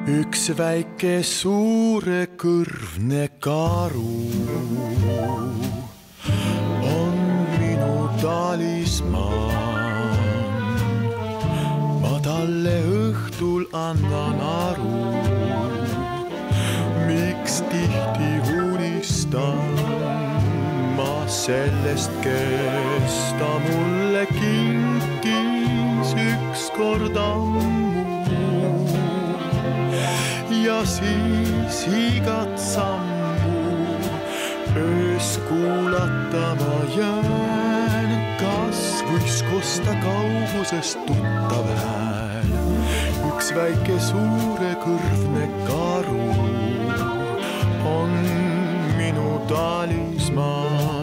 Üks väike suurekõrvne karu on minu talismaan. Ma talle õhtul annan aru, miks tihti unistan ma sellest, kes ta mulle kinkis ükskord ammu. Ja siis igat sammu öös kuulata ma jään, kas võis kosta kaugusest tuttav hääl. Üks väike suurekõrvne karu on minu talismaan.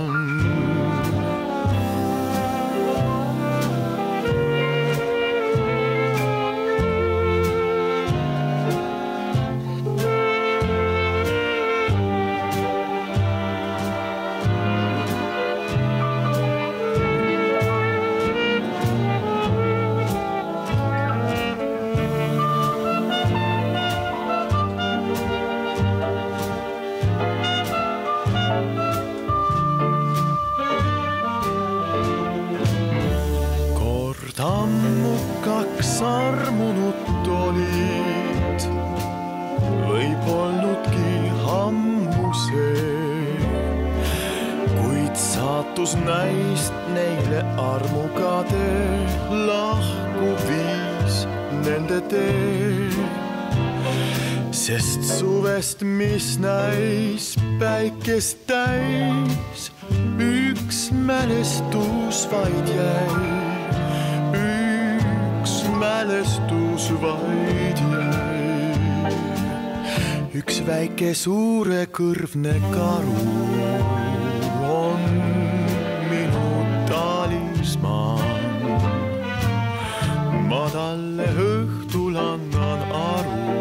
Ammu kaks armunut olid, võib olnudki ammu see, kuid saatus näist neile armukade lahku viis nende tee. Sest suvest, mis näis päikest täis, üks mälestus vaid jäi. Mälestus vaid jäi. Üks väike suurekõrvne karu on minu talismaan. Ma talle õhtul annan aru,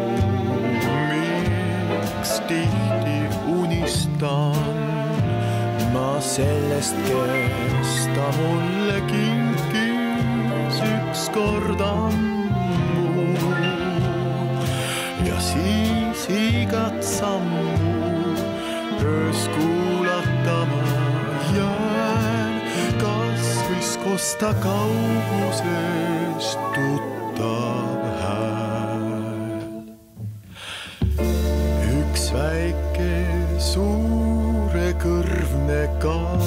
miks tihti unistan ma sellest, kes ta mulle kinkis ükskord ammu. Ja siis igat sammu öös kuulata ma jään, kas võis kosta kaugusest tuttav hääl. Üks väike suurekõrvne karu